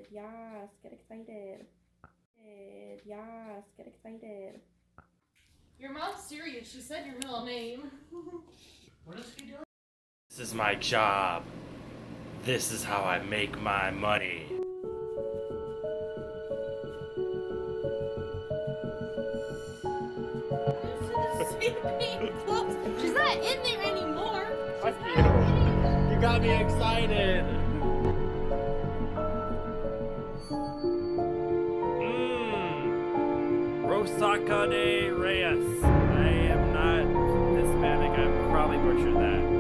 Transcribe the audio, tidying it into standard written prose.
Yes, get excited. Yes, get excited. Your mom's serious. She said your middle name. What is he doing? This is my job. This is how I make my money. She's not in there anymore. Fuck you. You got me excited. Rosaka de Reyes. I am not Hispanic. I probably butchered that.